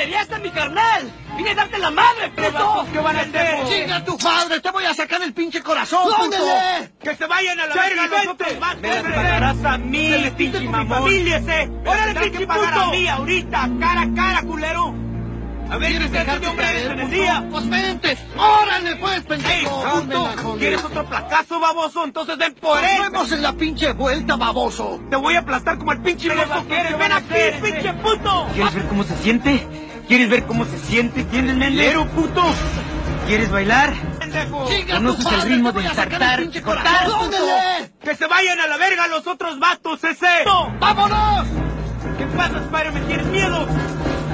apedreaste a mi carnal! ¡Vine a darte la madre, puto! ¿Qué van a hacer? ¡Chinga tu madre! ¡Te voy a sacar el pinche corazón, puto! ¡Que se vayan a la verga los otros vatos! ¡Me las pagarás a mí, pinche mamón! ¡Familiese! ¡Órale, ¡Tendrás pinche que pagar puto! a mí ahorita! ¡Cara a cara, culero! A ver, ¿qué clase de hombre eres en el día? ¡Pues vente! ¡Órale, pues, ¡Ey, pendejo! puto! ¿Quieres otro placazo, baboso? Entonces ven por ¡Nos él. vemos en la pinche vuelta, baboso! Te voy a aplastar como el pinche mozo que eres. ¡Ven aquí, pinche puto! ¿Quieres ver cómo se siente? ¿Quieres ver cómo se siente? ¿Entiendes, Mendero, puto? ¿Quieres bailar? ¡Pendejo! ¡Chinga tu ¿Conoces el madre! ritmo ¡Te voy de a sacar el ensartar, pinche cortar, corazón! puto! ¡Ándale! ¡Que se vayan a la verga los otros vatos, ese! ¡No! ¡Vámonos! ¿Qué pasa, Spider-Man? ¿Tienes miedo?